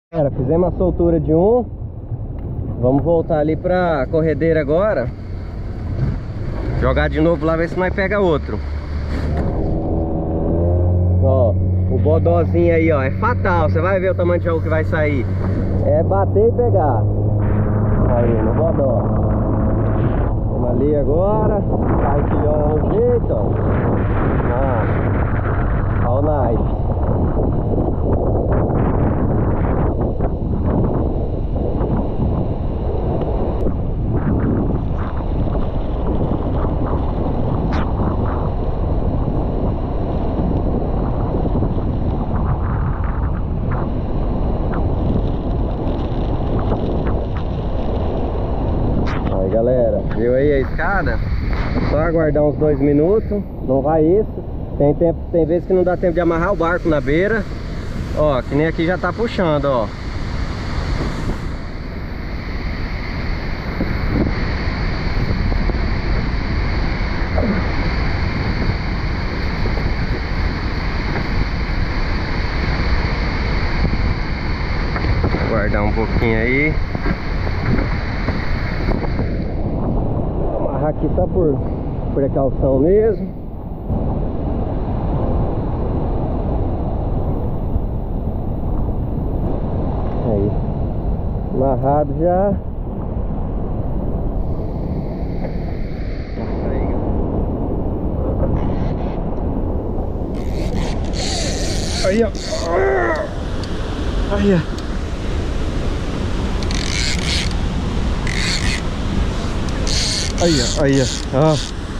Fizemos a soltura de um. Vamos voltar ali pra corredeira agora. Jogar de novo lá, ver se nós pega outro. Ó, o bodózinho aí, ó, é fatal. Você vai ver o tamanho de jogo que vai sair. É bater e pegar. Aí, no bodó. Vamos ali agora. Tá enquilhando no jeito, ó. Ó o knife. Galera, viu aí a escada? Só aguardar uns 2 minutos. Não vai isso. Tem vezes que não dá tempo de amarrar o barco na beira. Ó, que nem aqui já tá puxando, ó. Aguardar um pouquinho aí. Aqui só por precaução mesmo. Aí, amarrado já. Aí, ó. Aí, ó. Aí, ó.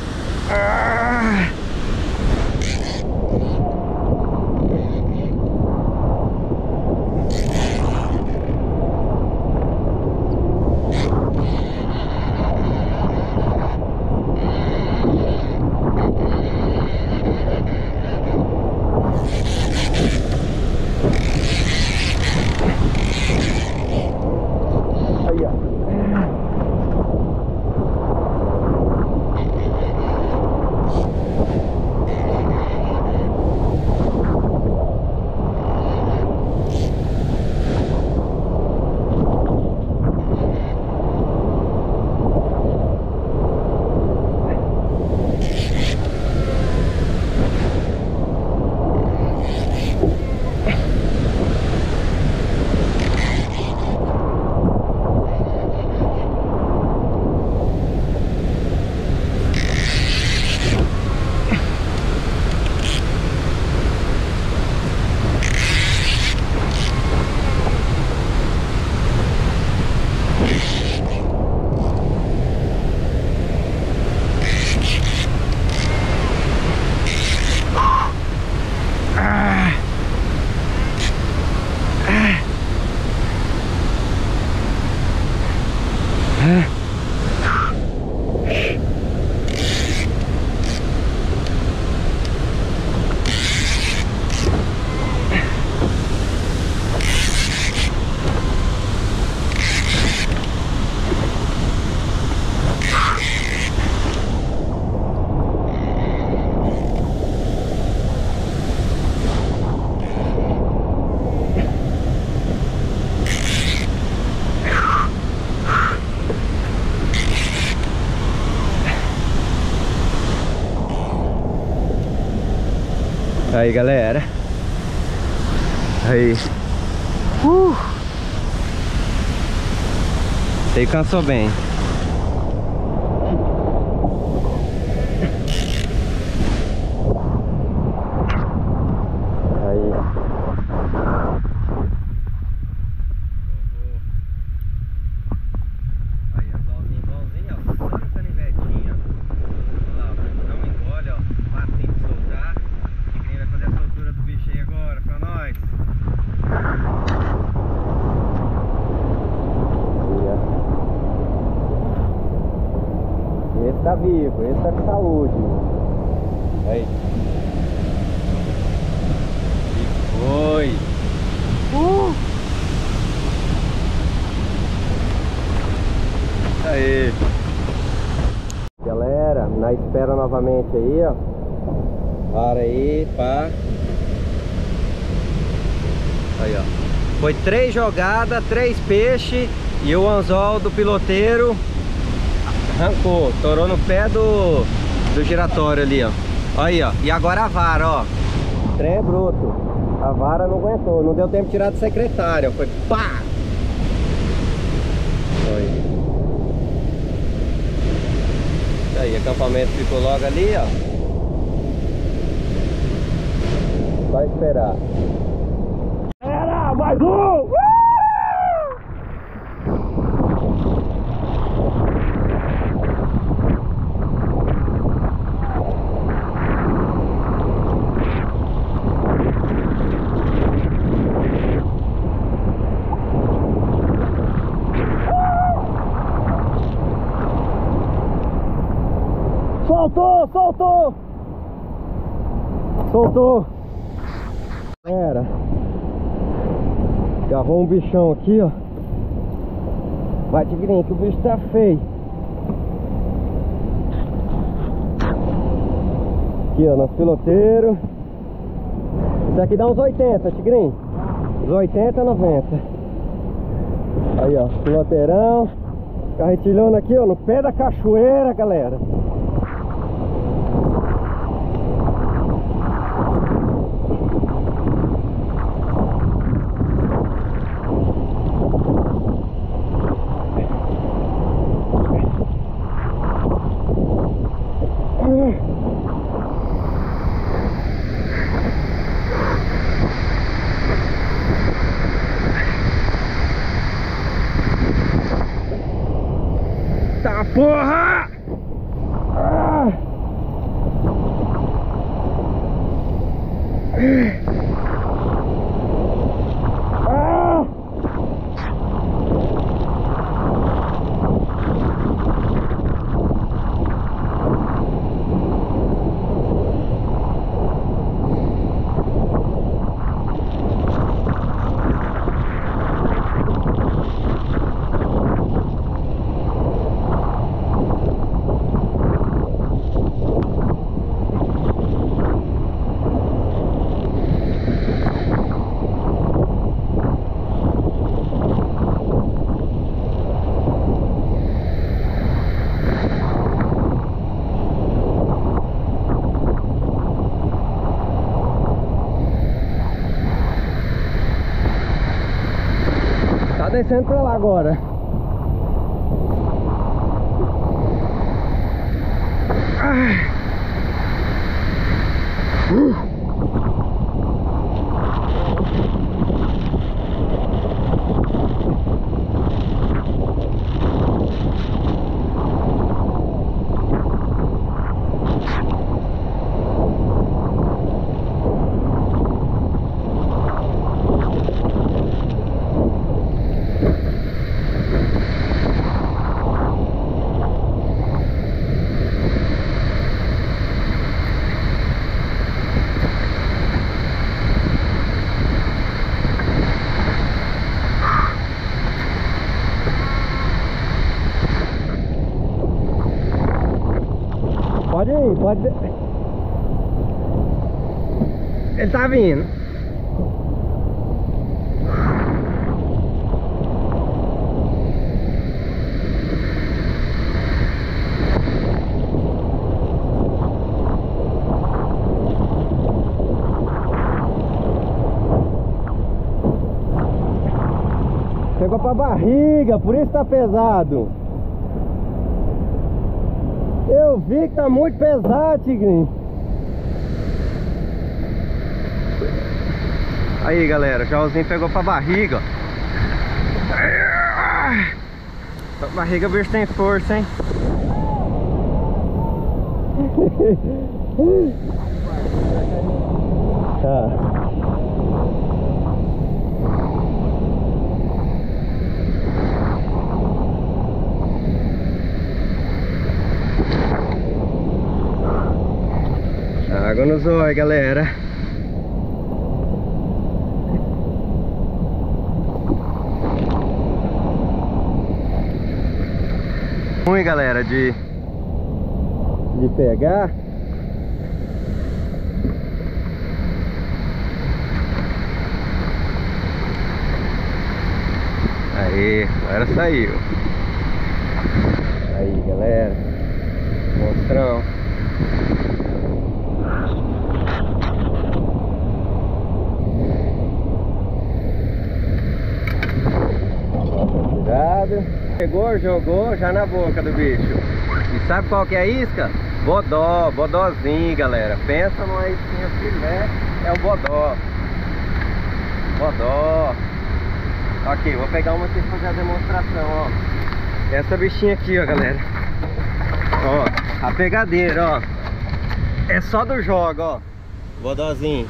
Aí, galera. Aí. Aí cansou bem. Aí. Aí, igualzinho, ó. Só no canivetinho, ó. Olha lá, não engole, ó. Facinho de soltar. Quem vai fazer a soltura do bicho aí agora pra nós? Esse tá vivo, esse tá com saúde. Aí. E foi. Aí. Galera, na espera novamente aí, ó. Para aí, pá. Aí, ó. Foi 3 jogadas, 3 peixes e o anzol do piloteiro arrancou, torou no pé do giratório ali, ó. Aí, ó. E agora a vara, ó. Trem bruto. A vara não aguentou, não deu tempo de tirar do secretário, foi pá! Foi. Aí, acampamento ficou logo ali, ó. Só esperar. Era mais um! Soltou, soltou! Soltou! Era. Agarrou um bichão aqui, ó. Vai, tigrinho, que o bicho tá feio. Aqui, ó, nosso piloteiro. Isso aqui dá uns 80, tigrinho. Uns 80, 90. Aí, ó, piloteirão. Carretilhando aqui, ó, no pé da cachoeira, galera. Tá, porra! Ah! Ah! Tá descendo pra lá agora. Pode ir, pode. Ele tá vindo. Pegou pra barriga, por isso tá pesado. Eu vi que tá muito pesado, tigrinho. Aí, galera, o Joãozinho pegou pra barriga, ó. Pra barriga o bicho tem força, hein? Tá. Água no zóio, galera. Ruim, galera, de pegar. Aí, agora saiu. Aí, galera. Monstrão. Cuidado. Pegou, jogou já na boca do bicho. E sabe qual que é a isca? Bodó, bodózinho, galera. Pensa numa isquinha filé, é o bodó. Bodó. Aqui, vou pegar uma aqui pra fazer a demonstração, ó. Essa bichinha aqui, ó, galera. Ó, a pegadeira, ó. É só do jogo, ó. Bodózinho.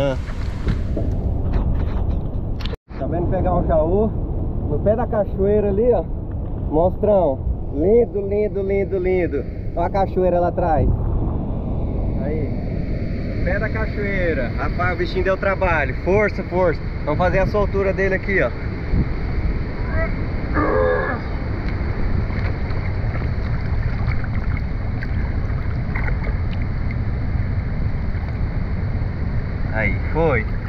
Tá vendo pegar um jaú? No pé da cachoeira ali, ó. Monstrão. Lindo, lindo, lindo, lindo. Olha a cachoeira lá atrás. Aí. Pé da cachoeira. Rapaz, o bichinho deu trabalho. Força, força. Vamos fazer a soltura dele aqui, ó. Aí, foi.